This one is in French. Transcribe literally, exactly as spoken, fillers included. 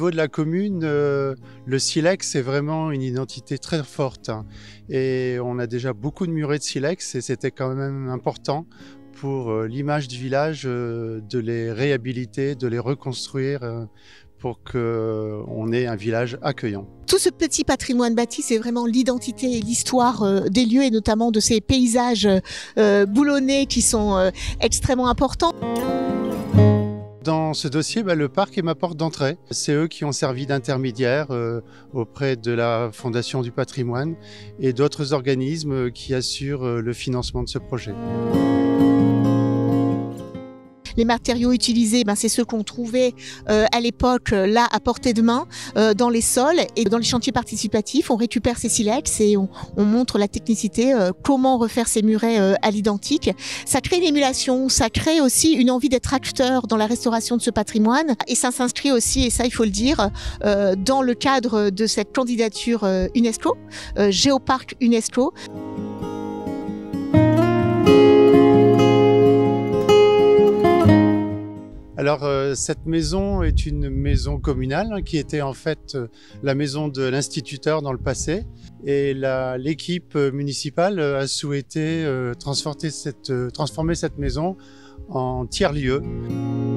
niveau de la commune, euh, le silex est vraiment une identité très forte. Hein. Et on a déjà beaucoup de murets de silex et c'était quand même important pour euh, l'image du village euh, de les réhabiliter, de les reconstruire euh, pour qu'on ait un village accueillant. Tout ce petit patrimoine bâti, c'est vraiment l'identité et l'histoire euh, des lieux et notamment de ces paysages euh, boulonnais qui sont euh, extrêmement importants. Dans ce dossier, bah, le parc est ma porte d'entrée. C'est eux qui ont servi d'intermédiaire euh, auprès de la Fondation du patrimoine et d'autres organismes qui assurent euh, le financement de ce projet. Les matériaux utilisés, ben, c'est ceux qu'on trouvait euh, à l'époque là à portée de main euh, dans les sols et dans les chantiers participatifs. On récupère ces silex et on, on montre la technicité, euh, comment refaire ces murets euh, à l'identique. Ça crée une émulation, ça crée aussi une envie d'être acteur dans la restauration de ce patrimoine et ça s'inscrit aussi, et ça il faut le dire, euh, dans le cadre de cette candidature euh, UNESCO, euh, Géoparc UNESCO. Alors euh, cette maison est une maison communale hein, qui était en fait euh, la maison de l'instituteur dans le passé et l'équipe municipale a souhaité euh, transformer, cette, euh, transformer cette maison en tiers-lieu.